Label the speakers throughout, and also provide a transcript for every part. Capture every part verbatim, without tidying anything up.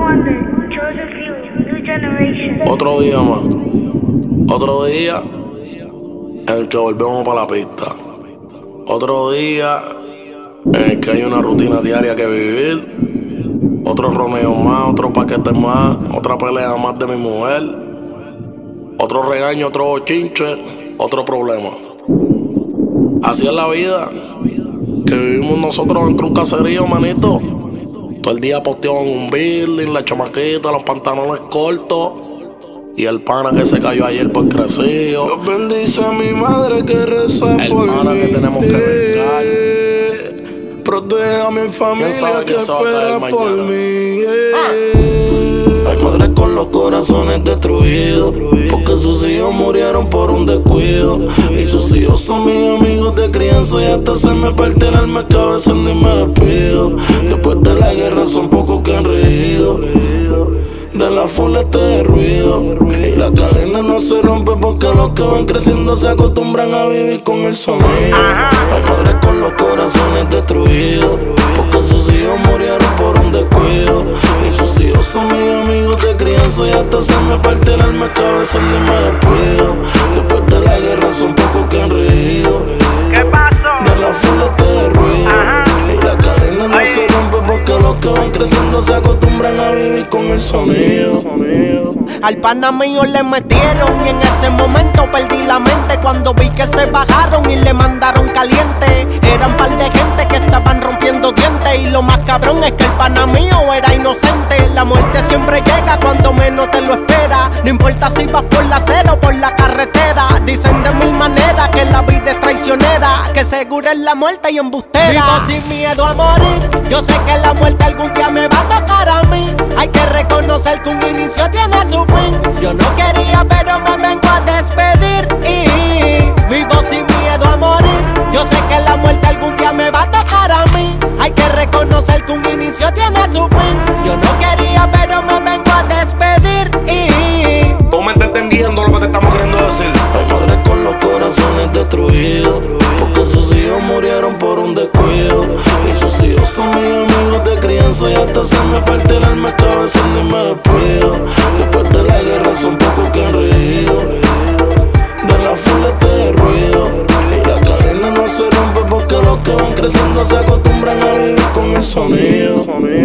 Speaker 1: Otro día más, otro día en el que volvemos para la pista. Otro día en el que hay una rutina diaria que vivir. Otro roneo más, otro paquete más, otra pelea más de mi mujer. Otro regaño, otro bochinche, otro problema. Así es la vida que vivimos nosotros dentro de un caserío, manito. Todo el día posteado en un building, la chamaquita, los pantalones cortos y el pana que se cayó ayer por crecido. Dios bendice a mi madre que reza el por pana mí. Que tenemos que vengar. Protege a mi familia que espera por mí. Ah. Hay madres con los corazones destruidos porque sus hijos murieron por un descuido. Y sus hijos son mis amigos de crianza y hasta se me parte el alma que a veces ni me despido. Después de la guerra son pocos que han reído de la fuleta de ruido. Y la cadena no se rompe porque los que van creciendo se acostumbran a vivir con el sonido. Hay madres con los corazones destruidos porque sus hijos murieron por un descuido. Y sus hijos son mis amigos de crianza y hasta se me parte el alma que a veces ni me despido. Después de la guerra son pocos que han reído
Speaker 2: ¿Qué pasó?
Speaker 1: de la fuleta de ruido. Y la cadena no Oye. se rompe porque los que van creciendo se acostumbran a vivir con el sonido.
Speaker 3: Al pana mío le metieron y en ese momento perdí la mente cuando vi que se bajaron y le mandaron caliente. Eran par de gente que estaban rompiendo dientes y lo más cabrón es que el pana mío era inocente. La muerte siempre llega cuando menos te lo espera. No importa si vas por la acera o por la carretera. Dicen de mil maneras que la vida es traicionera, que segura es la muerte y embustera. Vivo sin miedo a morir, yo sé que la muerte algún día me va a tocar a mí. Hay que reconocer que un inicio tiene su fin. Yo no quería pero me vengo a despedir y vivo sin miedo a morir. Yo sé que la muerte algún día me va a tocar a mí. Hay que reconocer que un inicio tiene su fin. Yo no quería pero me vengo a despedir y
Speaker 1: tú me estás entendiendo lo que te estamos queriendo decir. Hay madres con los corazones destruidos porque sus hijos murieron por un descuido. Y sus hijos son mis amigos de crianza y hasta se me parte el alma que a veces ni me despido. Después de la guerra son pocos que han reído de la fuleta de ruido. Y la cadena no se rompe porque los que van creciendo se acostumbran a vivir con el sonido.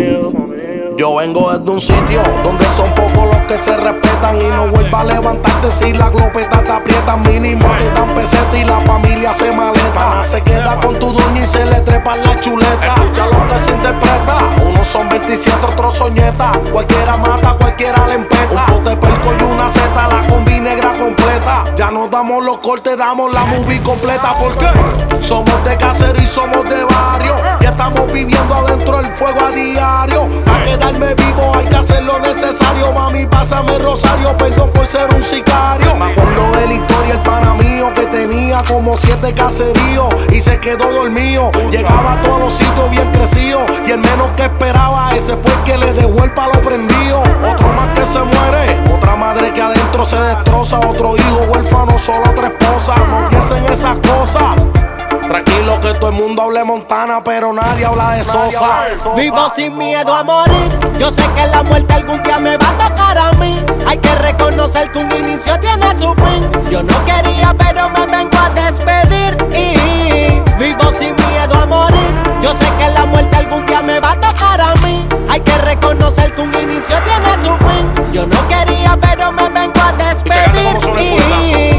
Speaker 1: Yo vengo desde un sitio donde son pocos los que se respetan y no vuelva a levantarte si la glopeta te aprieta. Mínimo te dan peseta y la familia se maleta. Se queda con tu dueña y se le trepa la chuleta. Escucha lo que se interpreta. Unos son veintisiete, otros son nieta. Cualquiera mata, cualquiera le empeta. Un pote perco y una zeta, la combi negra completa. Ya no damos los cortes, damos la movie completa. ¿Por qué? Somos de casero y somos de barrio y estamos viviendo adentro del fuego a diario. Pa' quedarme vivo hay que hacer lo necesario. Mami, pásame rosario, perdón por ser un sicario. Me acuerdo de la historia, el pana mío que tenía como siete caseríos y se quedó dormido. Llegaba a todos los sitios bien crecido y el menos que esperaba, ese fue el que le dejó el palo prendido. Otro más que se muere, otra madre que adentro se destroza, otro hijo huérfano, solo otra esposa. No piensen esas cosas. Tranquilo que todo el mundo hable Montana, pero nadie habla de Sosa.
Speaker 3: Vivo sin miedo a morir. Yo sé que la muerte algún día me va a tocar a mí. Hay que reconocer que un inicio tiene su fin. Yo no quería pero me vengo a despedir y vivo sin miedo a morir. Yo sé que la muerte algún día me va a tocar a mí. Hay que reconocer que un inicio tiene su fin. Yo no quería pero me vengo a despedir y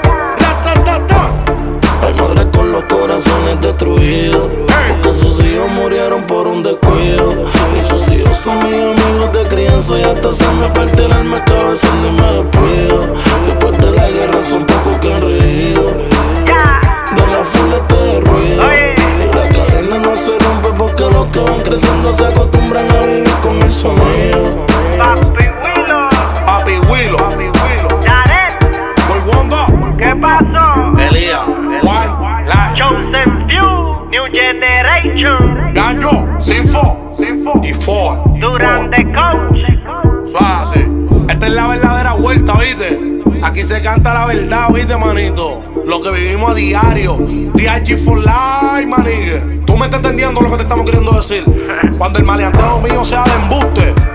Speaker 1: hay madres con los corazones destruidos porque sus hijos murieron por un descuido. Y sus hijos son mis amigos de crianza y hasta se me parte el alma que a veces ni me despido. Después de la guerra son pocos que han reído de la fuleta de ruido. Y la cadena no se rompe porque los que van creciendo se acostumbran a vivir con el sonido.
Speaker 2: Papi Willow,
Speaker 1: Papi Willow,
Speaker 2: Papi Willow, Jared,
Speaker 1: Boy Wonder,
Speaker 2: ¿qué pasó?
Speaker 1: Elías, Juan, La,
Speaker 2: Chosen Few, New Generation,
Speaker 1: Ganjo, Sinfo, Sinfo y Ford.
Speaker 2: Duran the Coach.
Speaker 1: Suave, esta es la verdadera vuelta, ¿viste? Aquí se canta la verdad, ¿viste, manito? Lo que vivimos a diario. Real G for life, manigue. Tú me estás entendiendo lo que te estamos queriendo decir. Cuando el maleanteo mío sea de embuste,